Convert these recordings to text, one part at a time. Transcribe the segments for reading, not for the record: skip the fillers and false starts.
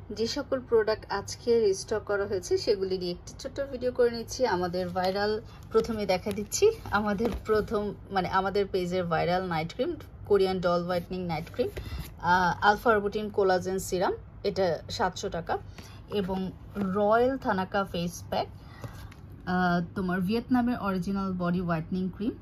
যে সকল প্রোডাক্ট আজকে রিস্টক করা হয়েছে সেগুলি নিয়ে একটি ছোট্ট ভিডিও করে নিচ্ছি। আমাদের ভাইরাল প্রথমে দেখা দিচ্ছি আমাদের পেজের viral night cream, Korean doll whitening night cream, alpha arbutin collagen serum, এটা 700 টাকা। এবং রয়্যাল থানাকা ফেস প্যাক, তোমার ভিয়েতনামের অরিজিনাল বডি হোয়াইটনিং ক্রিম,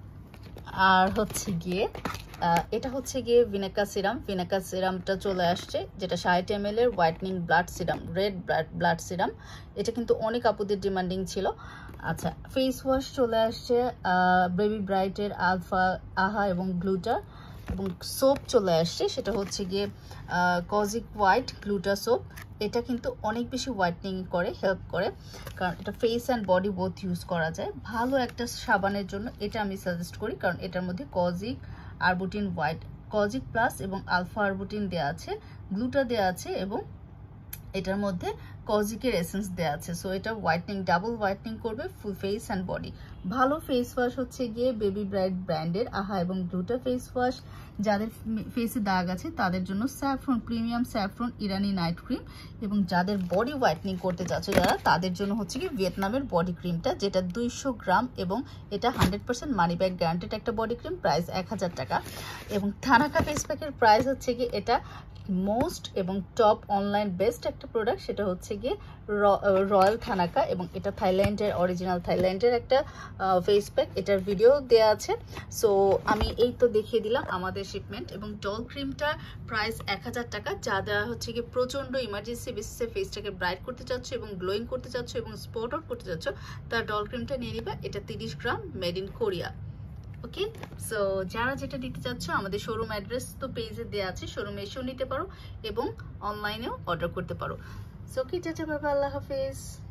আর হচ্ছে গিয়ে এটা হচ্ছে গিয়ে ভিনেকা সিরামটা চলে আসছে, যেটা 60 ml এর whitening blood serum, red blood serum. এটা কিন্তু অনেক আপুদের ডিমান্ডিং ছিল। আচ্ছা, ফেস ওয়াশ চলে আসছে বেবি ব্রাইটের আহা এবং গ্লুটা, এবং সোপ চলে আসছে, সেটা হচ্ছে গিয়ে কজিক হোয়াইট গ্লুটা সোপ। এটা কিন্তু অনেক বেশি হোয়াইটনিং করে, হেল্প করে, কারণ এটা face and body both use করা যায়। ভালো একটা সাবানের জন্য এটা আমি সাজেস্ট করি, কারণ এটার মধ্যে kojic arbutin white, kojic plus এবং আলফা আরবুটিন দেওয়া আছে, গ্লুটা দেওয়া আছে, এবং এটার মধ্যে কজিকের এসেন্স দেওয়া আছে। সো এটা হোয়াইটনিং, ডাবল হোয়াইটনিং করবে ফুল ফেস অ্যান্ড বডি। ভালো ফেস ওয়াশ হচ্ছে গিয়ে বেবি ব্রাইট ব্র্যান্ডের আহা এবং গ্লুটা ফেস ওয়াশ। যাদের ফেসে দাগ আছে তাদের জন্য স্যাফরন, প্রিমিয়াম স্যাফরন ইরানি নাইট ক্রিম। এবং যাদের বডি হোয়াইটনিং করতে চাচ্ছ যারা, তাদের জন্য হচ্ছে কি ভিয়েতনামের বডি ক্রিমটা, যেটা 200 গ্রাম, এবং এটা 100% মানি ব্যাক গ্যারান্টেড একটা বডি ক্রিম, প্রাইস 1000 টাকা। এবং থানাকা ফেস প্যাকের প্রাইস হচ্ছে কি, এটা মোস্ট এবং টপ অনলাইন বেস্ট একটা প্রোডাক্ট, সেটা হচ্ছে গিয়ে রয়্যাল থানাকা, এবং এটা থাইল্যান্ডের অরিজিনাল থাইল্যান্ডের একটা ফেস প্যাক। এটার ভিডিও দেওয়া আছে। সো আমি এই তো দেখিয়ে দিলাম আমাদের শিপমেন্ট। এবং ডল ক্রিমটা প্রাইস 1000 টাকা। যা দেওয়া হচ্ছে গিয়ে প্রচণ্ড ইমার্জেন্সি বেসিসে ফেসটাকে ব্রাইট করতে চাচ্ছ এবং গ্লোয়িং করতে চাচ্ছ এবং স্পট আউট করতে চাচ্ছ, তার ডল ক্রিমটা নিয়ে নিবা। এটা 30 গ্রাম, made in Korea. Okay, so যারা যেটা দিতে চাচ্ছ, আমাদের শোরুম অ্যাড্রেস তো পেজে দেওয়া আছে, শোরুমে এসেও নিতে পারো এবং অনলাইনেও অর্ডার করতে পারো। সো কি, টাটা, বাবা, আল্লাহ হাফেজ।